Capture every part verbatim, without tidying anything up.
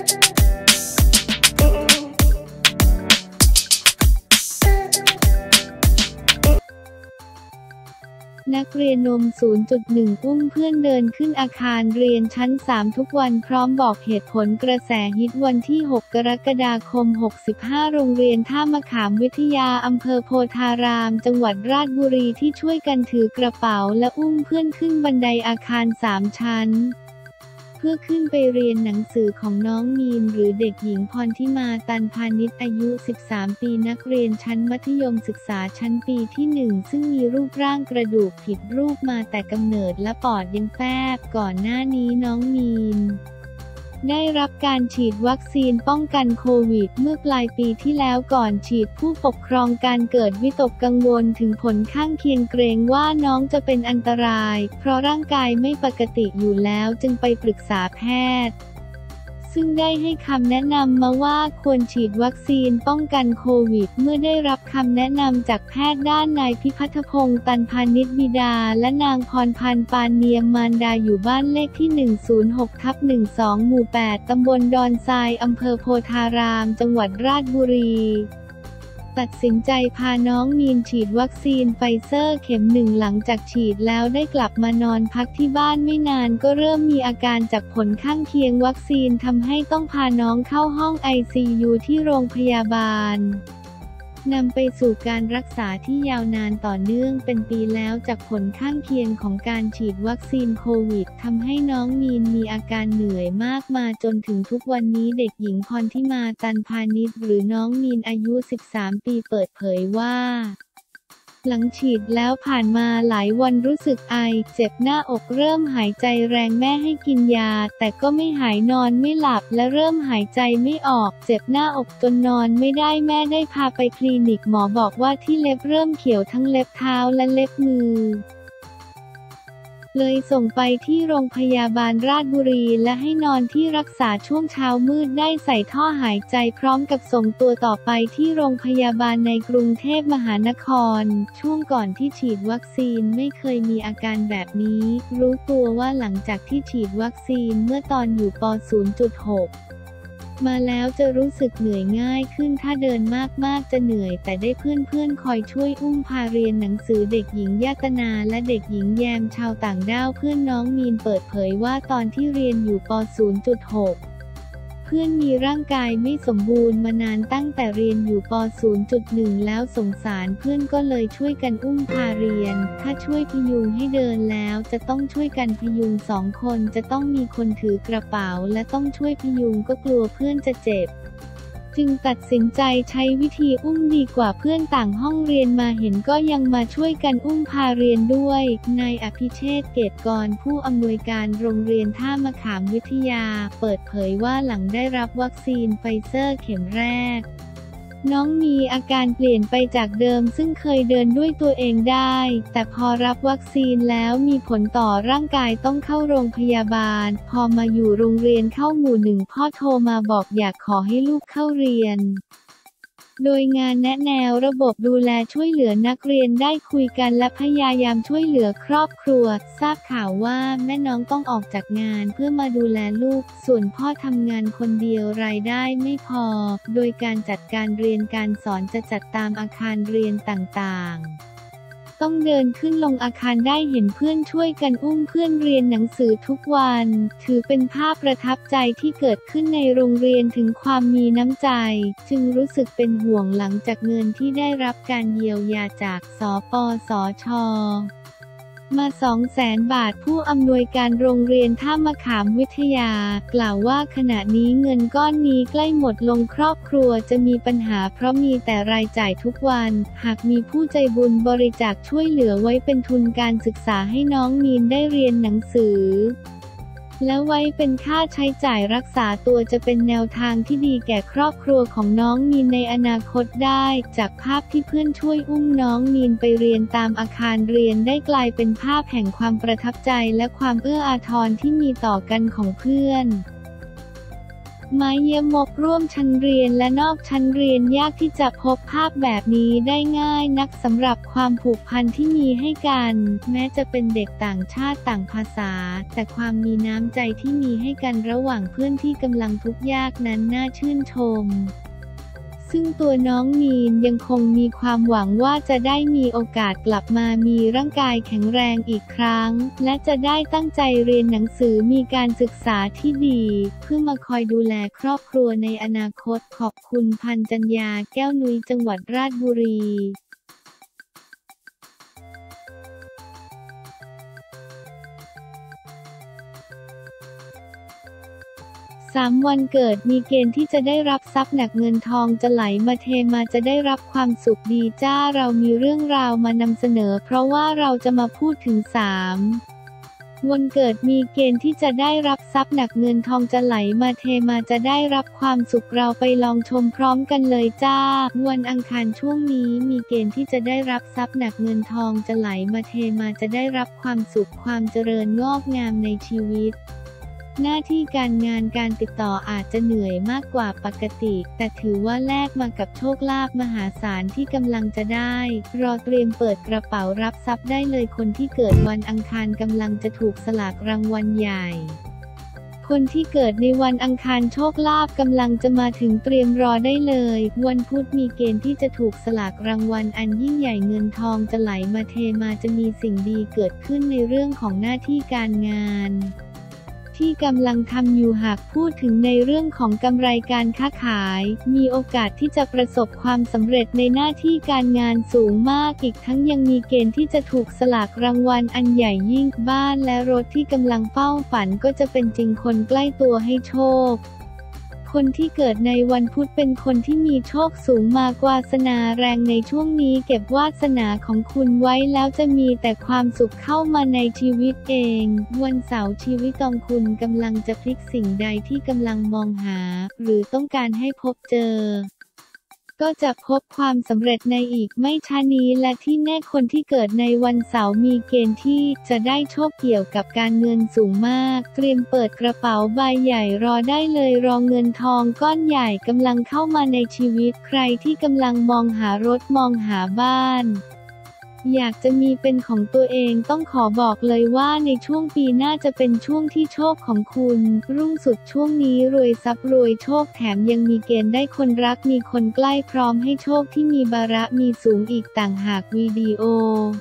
นักเรียนนม ศูนย์จุดหนึ่ง อุ้มเพื่อนเดินขึ้นอาคารเรียนชั้น สาม ทุกวันพร้อมบอกเหตุผลกระแสฮิตวันที่ หก กรกฎาคม หกสิบห้า โรงเรียนท่ามะขามวิทยาอำเภอโพธาราม จังหวัดราชบุรีที่ช่วยกันถือกระเป๋าและอุ้มเพื่อนขึ้นบันไดอาคาร สาม ชั้นเพื่อขึ้นไปเรียนหนังสือของน้องมีนหรือเด็กหญิงพรทิมาตันพานิชอายุ สิบสาม ปีนักเรียนชั้นมัธยมศึกษาชั้นปีที่ หนึ่ง ซึ่งมีรูปร่างกระดูกผิดรูปมาแต่กำเนิดและปอดยังแฟบก่อนหน้านี้น้องมีนได้รับการฉีดวัคซีนป้องกันโควิดเมื่อปลายปีที่แล้วก่อนฉีดผู้ปกครองการเกิดวิตกกังวลถึงผลข้างเคียงเกรงว่าน้องจะเป็นอันตรายเพราะร่างกายไม่ปกติอยู่แล้วจึงไปปรึกษาแพทย์ซึ่งได้ให้คำแนะนำมาว่าควรฉีดวัคซีนป้องกันโควิดเมื่อได้รับคำแนะนำจากแพทย์ด้านนายพิพัฒพงษ์ตันพานิชบิดาและนางพรพันธ์ปานเนียมมารดาอยู่บ้านเลขที่ หนึ่งศูนย์หกทับหนึ่งสอง หมู่ แปด ตำบลดอนทรายอำเภอโพธารามจังหวัดราชบุรีตัดสินใจพาน้องมีนฉีดวัคซีนไฟเซอร์เข็มหนึ่งหลังจากฉีดแล้วได้กลับมานอนพักที่บ้านไม่นานก็เริ่มมีอาการจากผลข้างเคียงวัคซีนทำให้ต้องพาน้องเข้าห้อง ไอ ซี ยู ที่โรงพยาบาลนำไปสู่การรักษาที่ยาวนานต่อเนื่องเป็นปีแล้วจากผลข้างเคียงของการฉีดวัคซีนโควิดทำให้น้องมีนมีอาการเหนื่อยมากมาจนถึงทุกวันนี้เด็กหญิงพรทิมาตันพานิชหรือน้องมีนอายุ สิบสาม ปีเปิดเผยว่าหลังฉีดแล้วผ่านมาหลายวันรู้สึกไอเจ็บหน้าอกเริ่มหายใจแรงแม่ให้กินยาแต่ก็ไม่หายนอนไม่หลับและเริ่มหายใจไม่ออกเจ็บหน้าอกจนนอนไม่ได้แม่ได้พาไปคลินิกหมอบอกว่าที่เล็บเริ่มเขียวทั้งเล็บเท้าและเล็บมือเลยส่งไปที่โรงพยาบาลราชบุรีและให้นอนที่รักษาช่วงเช้ามืดได้ใส่ท่อหายใจพร้อมกับส่งตัวต่อไปที่โรงพยาบาลในกรุงเทพมหานครช่วงก่อนที่ฉีดวัคซีนไม่เคยมีอาการแบบนี้รู้ตัวว่าหลังจากที่ฉีดวัคซีนเมื่อตอนอยู่ป. ศูนย์จุดหกมาแล้วจะรู้สึกเหนื่อยง่ายขึ้นถ้าเดินมากๆจะเหนื่อยแต่ได้เพื่อนๆคอยช่วยอุ้มพาเรียนหนังสือเด็กหญิงยตนาและเด็กหญิงแยมชาวต่างด้าวเพื่อนน้องมีนเปิดเผยว่าตอนที่เรียนอยู่ป. ศูนย์จุดหกเพื่อนมีร่างกายไม่สมบูรณ์มานานตั้งแต่เรียนอยู่ป. ศูนย์จุดหนึ่ง แล้วสงสารเพื่อนก็เลยช่วยกันอุ้มพาเรียนถ้าช่วยพยุงให้เดินแล้วจะต้องช่วยกันพยุงสองคนจะต้องมีคนถือกระเป๋าและต้องช่วยพยุงก็กลัวเพื่อนจะเจ็บจึงตัดสินใจใช้วิธีอุ้มดีกว่าเพื่อนต่างห้องเรียนมาเห็นก็ยังมาช่วยกันอุ้มพาเรียนด้วยนายอภิเชษฐ์เกตกรผู้อำนวยการโรงเรียนท่ามะขามวิทยาเปิดเผยว่าหลังได้รับวัคซีนไฟเซอร์เข็มแรกน้องมีอาการเปลี่ยนไปจากเดิมซึ่งเคยเดินด้วยตัวเองได้แต่พอรับวัคซีนแล้วมีผลต่อร่างกายต้องเข้าโรงพยาบาลพอมาอยู่โรงเรียนเข้าหมู่หนึ่งพ่อโทรมาบอกอยากขอให้ลูกเข้าเรียนโดยงานแนะแนวระบบดูแลช่วยเหลือนักเรียนได้คุยกันและพยายามช่วยเหลือครอบครัวทราบข่าวว่าแม่น้องต้องออกจากงานเพื่อมาดูแลลูกส่วนพ่อทำงานคนเดียวรายได้ไม่พอโดยการจัดการเรียนการสอนจะจัดตามอาคารเรียนต่างๆต้องเดินขึ้นลงอาคารได้เห็นเพื่อนช่วยกันอุ้มเพื่อนเรียนหนังสือทุกวันถือเป็นภาพประทับใจที่เกิดขึ้นในโรงเรียนถึงความมีน้ำใจจึงรู้สึกเป็นห่วงหลังจากเงินที่ได้รับการเยียวยาจากสปสช.มา สองแสน บาทผู้อำนวยการโรงเรียนท่ามะขามวิทยากล่าวว่าขณะนี้เงินก้อนนี้ใกล้หมดลงครอบครัวจะมีปัญหาเพราะมีแต่รายจ่ายทุกวันหากมีผู้ใจบุญบริจาคช่วยเหลือไว้เป็นทุนการศึกษาให้น้องมีนได้เรียนหนังสือและไว้เป็นค่าใช้จ่ายรักษาตัวจะเป็นแนวทางที่ดีแก่ครอบครัวของน้องมีนในอนาคตได้จากภาพที่เพื่อนช่วยอุ้มน้องมีนไปเรียนตามอาคารเรียนได้กลายเป็นภาพแห่งความประทับใจและความเอื้ออาทรที่มีต่อกันของเพื่อนไม้เยี่ยมกร่วมชั้นเรียนและนอกชั้นเรียนยากที่จะพบภาพแบบนี้ได้ง่ายนักสำหรับความผูกพันที่มีให้กันแม้จะเป็นเด็กต่างชาติต่างภาษาแต่ความมีน้ำใจที่มีให้กันระหว่างเพื่อนที่กำลังทุกข์ยากนั้นน่าชื่นชมซึ่งตัวน้องมีนยังคงมีความหวังว่าจะได้มีโอกาสกลับมามีร่างกายแข็งแรงอีกครั้งและจะได้ตั้งใจเรียนหนังสือมีการศึกษาที่ดีเพื่อมาคอยดูแลครอบครัวในอนาคตขอบคุณพันจัญญาแก้วนุ้ยจังหวัดราชบุรีสามวันเกิดมีเกณฑ์ที่จะได้รับทรัพย์หนักเงินทองจะไหลมาเทมาจะได้รับความสุขดีจ้าเรามีเรื่องราวมานำเสนอเพราะว่าเราจะมาพูดถึงสามวันเกิดมีเกณฑ์ที่จะได้รับทรัพย์หนักเงินทองจะไหลมาเทมาจะได้รับความสุขเราไปลองชมพร้อมกันเลยจ้าวันอังคารช่วงนี้มีเกณฑ์ที่จะได้รับทรัพย์หนักเงินทองจะไหลมาเทมาจะได้รับความสุขความเจริญงอกงามในชีวิตหน้าที่การงานการติดต่ออาจจะเหนื่อยมากกว่าปกติแต่ถือว่าแลกมากับโชคลาภมหาศาลที่กำลังจะได้รอเตรียมเปิดกระเป๋ารับทรัพย์ได้เลยคนที่เกิดวันอังคารกำลังจะถูกสลากรางวัลใหญ่คนที่เกิดในวันอังคารโชคลาภกำลังจะมาถึงเตรียมรอได้เลยวันพุธมีเกณฑ์ที่จะถูกสลากรางวัลอันยิ่งใหญ่เงินทองจะไหลมาเทมาจะมีสิ่งดีเกิดขึ้นในเรื่องของหน้าที่การงานที่กำลังทำอยู่หากพูดถึงในเรื่องของกำไรการค้าขายมีโอกาสที่จะประสบความสำเร็จในหน้าที่การงานสูงมากอีกทั้งยังมีเกณฑ์ที่จะถูกสลากรางวัลอันใหญ่ยิ่งบ้านและรถที่กำลังเฝ้าฝันก็จะเป็นจริงคนใกล้ตัวให้โชคคนที่เกิดในวันพุธเป็นคนที่มีโชคสูงมากวาสนาแรงในช่วงนี้เก็บวาสนาของคุณไว้แล้วจะมีแต่ความสุขเข้ามาในชีวิตเองวันเสาร์ชีวิตของคุณกำลังจะพลิกสิ่งใดที่กำลังมองหาหรือต้องการให้พบเจอก็จะพบความสำเร็จในอีกไม่ช้านี้และที่แน่คนที่เกิดในวันเสาร์มีเกณฑ์ที่จะได้โชคเกี่ยวกับการเงินสูงมากเตรียมเปิดกระเป๋าใบใหญ่รอได้เลยรอเงินทองก้อนใหญ่กำลังเข้ามาในชีวิตใครที่กำลังมองหารถมองหาบ้านอยากจะมีเป็นของตัวเองต้องขอบอกเลยว่าในช่วงปีหน้าจะเป็นช่วงที่โชคของคุณรุ่งสุดช่วงนี้รวยทรัพย์รวยโชคแถมยังมีเกณฑ์ได้คนรักมีคนใกล้พร้อมให้โชคที่มีบารมีสูงอีกต่างหากวิดีโอ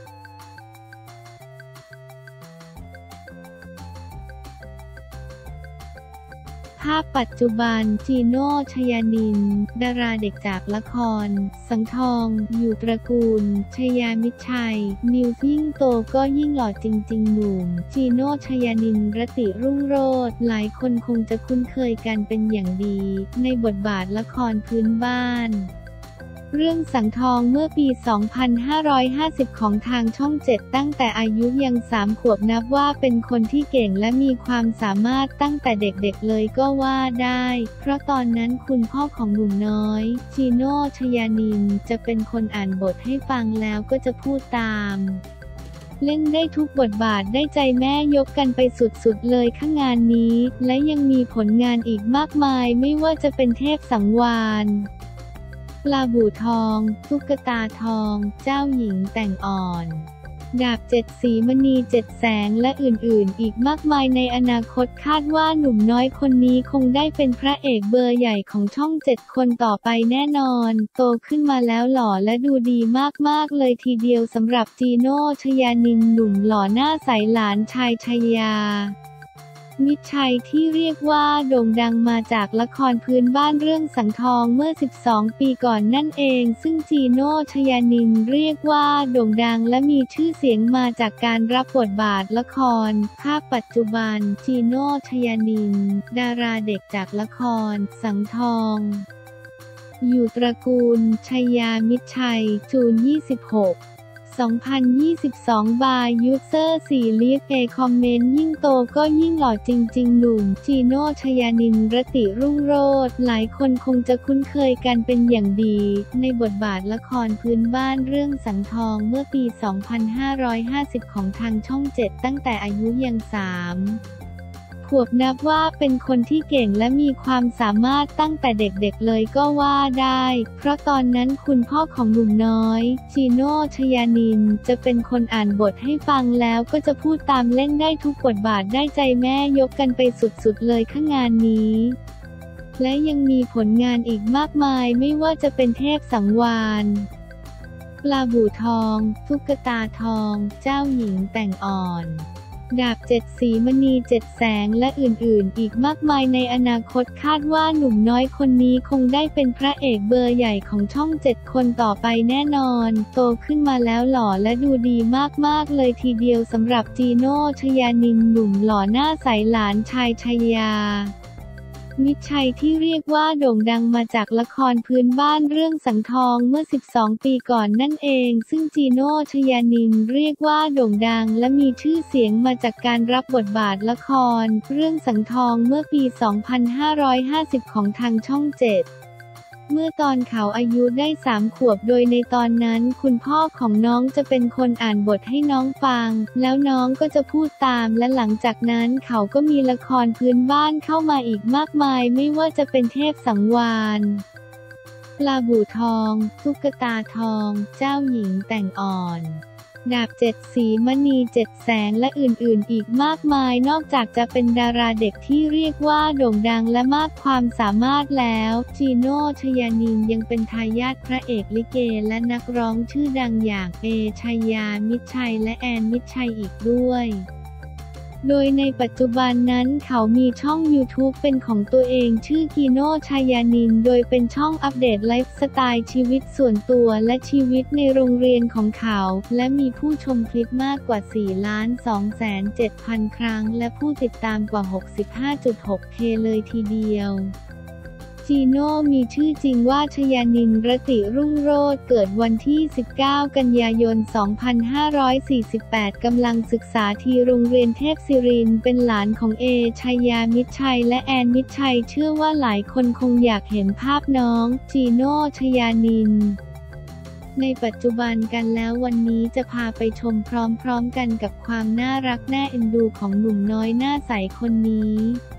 ภาพปัจจุบันจีโน่ ชยานินดาราเด็กจากละครสังทองอยู่ตระกูลชยามิตรชัยนิวยิ่งโตก็ยิ่งหล่อจริงๆหนุ่มจีโน่ ชยานินรติรุ่งโรจน์หลายคนคงจะคุ้นเคยกันเป็นอย่างดีในบทบาทละครพื้นบ้านเรื่องสังทองเมื่อปี สองพันห้าร้อยห้าสิบ ของทางช่องเจ็ดตั้งแต่อายุยังสามขวบนับว่าเป็นคนที่เก่งและมีความสามารถตั้งแต่เด็กๆเลยก็ว่าได้เพราะตอนนั้นคุณพ่อของหนุ่มน้อยจีโน่ ชยานินจะเป็นคนอ่านบทให้ฟังแล้วก็จะพูดตามเล่นได้ทุกบทบาทได้ใจแม่ยกกันไปสุดๆเลยข้างงานนี้และยังมีผลงานอีกมากมายไม่ว่าจะเป็นเทพสังวาลปลาบู่ทองตุ๊กตาทองเจ้าหญิงแต่งอ่อนดาบเจ็ดสีมณีเจ็ดแสงและอื่นๆอีกมากมายในอนาคตคาดว่าหนุ่มน้อยคนนี้คงได้เป็นพระเอกเบอร์ใหญ่ของช่องเจ็ดคนต่อไปแน่นอนโตขึ้นมาแล้วหล่อและดูดีมากๆเลยทีเดียวสำหรับจีโน่ ชยานินหนุ่มหล่อหน้าใสหลานชายชยามิตรชัยที่เรียกว่าโด่งดังมาจากละครพื้นบ้านเรื่องสังทองเมื่อสิบสองปีก่อนนั่นเองซึ่งจีโน่ ชยานินเรียกว่าโด่งดังและมีชื่อเสียงมาจากการรับบทบาทละครภาพปัจจุบันจีโน่ ชยานินดาราเด็กจากละครสังทองอยู่ตระกูลชยามิตรชัยจูนยี่สิบหกสองพันยี่สิบสอง บาย ยูเซอร์ สี่ ลีฟ เอ คอมเมนต์ยิ่งโตก็ยิ่งหล่อจริงๆหนุ่มจีโน่ ชยานินรติรุ่งโรจน์หลายคนคงจะคุ้นเคยกันเป็นอย่างดีในบทบาทละครพื้นบ้านเรื่องสังทองเมื่อปี สองพันห้าร้อยห้าสิบ ของทางช่องเจ็ดตั้งแต่อายุยังสามขขวบนับว่าเป็นคนที่เก่งและมีความสามารถตั้งแต่เด็กๆเลยก็ว่าได้ เพราะตอนนั้นคุณพ่อของหนุ่มน้อยจีโน่ชยานินจะเป็นคนอ่านบทให้ฟังแล้วก็จะพูดตามเล่นได้ทุกบทบาทได้ใจแม่ยกกันไปสุดๆเลยข้างงานนี้และยังมีผลงานอีกมากมายไม่ว่าจะเป็นเทพสังวาลปลาบู่ทองตุ๊กตาทองเจ้าหญิงแต่งอ่อนดาบเจ็ดสีมณีเจ็ดแสงและอื่นๆอีกมากมายในอนาคตคาดว่าหนุ่มน้อยคนนี้คงได้เป็นพระเอกเบอร์ใหญ่ของช่องเจ็ดคนต่อไปแน่นอนโตขึ้นมาแล้วหล่อและดูดีมากๆเลยทีเดียวสำหรับจีโน่ชยานินหนุ่มหล่อหน้าใสหลานชายชยามิตรชัยที่เรียกว่าโด่งดังมาจากละครพื้นบ้านเรื่องสังทองเมื่อสิบสองปีก่อนนั่นเองซึ่งจีโน่ชยานินเรียกว่าโด่งดังและมีชื่อเสียงมาจากการรับบทบาทละครเรื่องสังทองเมื่อปี สองพันห้าร้อยห้าสิบ ของทางช่องเจ็ดเมื่อตอนเขาอายุได้สามขวบโดยในตอนนั้นคุณพ่อของน้องจะเป็นคนอ่านบทให้น้องฟังแล้วน้องก็จะพูดตามและหลังจากนั้นเขาก็มีละครพื้นบ้านเข้ามาอีกมากมายไม่ว่าจะเป็นเทพสังวาลปลาบู่ทองตุ๊กตาทองเจ้าหญิงแต่งอ่อนดาบเจ็ดสีมณีเจ็ดแสงและอื่นๆอีกมากมายนอกจากจะเป็นดาราเด็กที่เรียกว่าโด่งดังและมากความสามารถแล้วจีโน่ชยานินยังเป็นทายาทพระเอกลิเกและนักร้องชื่อดังอย่างเอชัยยามิตรชัยและแอนมิตรชัยอีกด้วยโดยในปัจจุบันนั้นเขามีช่องยูทูบเป็นของตัวเองชื่อจีโน่ชยานินโดยเป็นช่องอัปเดตไลฟ์สไตล์ชีวิตส่วนตัวและชีวิตในโรงเรียนของเขาและมีผู้ชมคลิปมากกว่า สี่ล้านสองแสนเจ็ดพัน ครั้งและผู้ติดตามกว่า หกสิบห้าจุดหกเค เลยทีเดียวจีโน่มีชื่อจริงว่าชยานินรติรุ่งโรจน์เกิดวันที่ สิบเก้า กันยายน สองพันห้าร้อยสี่สิบแปด กำลังศึกษาที่โรงเรียนเทพศิรินทร์เป็นหลานของเอชัยยามิตรชัยและแอนมิตรชัยเชื่อว่าหลายคนคงอยากเห็นภาพน้องจีโน่ชยานินในปัจจุบันกันแล้ววันนี้จะพาไปชมพร้อมๆกันกับความน่ารักน่าเอ็นดูของหนุ่มน้อยหน้าใสคนนี้